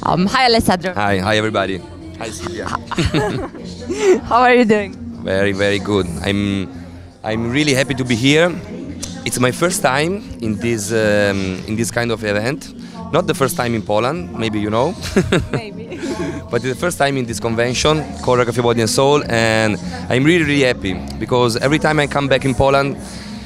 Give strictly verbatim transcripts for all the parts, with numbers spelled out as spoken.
Um, hi Alessandro. Hi, hi everybody. Hi Silvia. How are you doing? Very, very good. I'm, I'm really happy to be here. It's my first time in this, um, in this kind of event. Not the first time in Poland, maybe you know. Maybe. But it's the first time in this convention, Choreography, Body and Soul, and I'm really, really happy because every time I come back in Poland,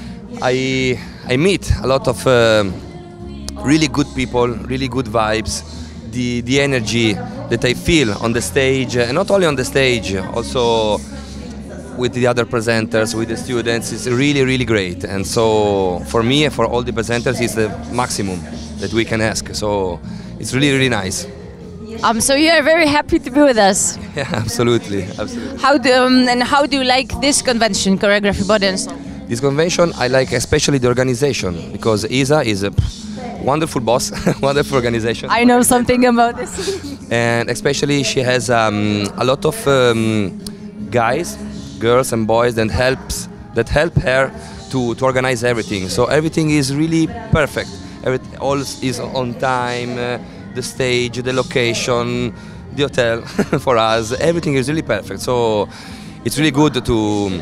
I, I meet a lot of uh, really good people, really good vibes, the, the energy that I feel on the stage, and not only on the stage, also with the other presenters, with the students, it's really, really great. And so for me and for all the presenters, it's the maximum that we can ask. So it's really, really nice. Um, so you are very happy to be with us. Yeah, absolutely, absolutely. How do um, and how do you like this convention, Choreography, Body and Soul? This convention, I like especially the organization because Isa is a wonderful boss, wonderful organization. I know something about this. And especially she has um, a lot of um, guys, girls and boys that helps that help her to, to organize everything. So everything is really perfect. Every, all is on time. Uh, the stage, the location, the hotel for us, everything is really perfect. So it's really good to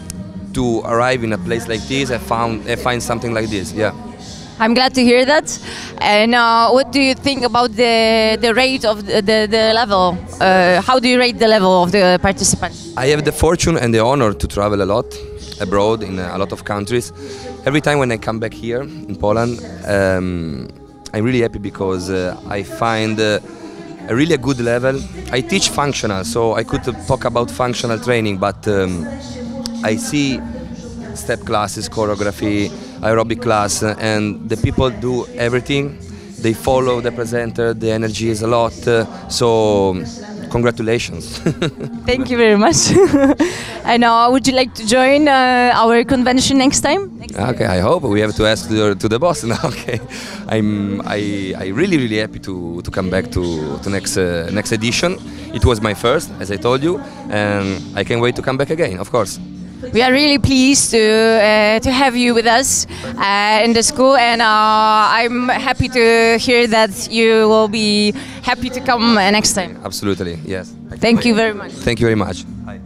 to arrive in a place like this and found and find something like this. Yeah. I'm glad to hear that. And uh, what do you think about the the rate of the the, the level? Uh, how do you rate the level of the participants? I have the fortune and the honor to travel a lot abroad in a lot of countries. Every time when I come back here in Poland, um, I'm really happy because uh, I find uh, a really a good level. I teach functional, so I could uh, talk about functional training, but um, I see step classes, choreography, aerobic class, uh, and the people do everything. They follow the presenter, the energy is a lot, uh, so congratulations. Thank you very much. And uh, would you like to join uh, our convention next time? Next Okay, I hope we have to ask to the, to the boss now. Okay, I'm I I really really happy to to come back to to next uh, next edition. It was my first, as I told you, and I can't wait to come back again. Of course. We are really pleased to uh, to have you with us uh, in the school, and uh, I'm happy to hear that you will be happy to come uh, next time. Absolutely, yes. Thank you very much. Thank you very much. Hi.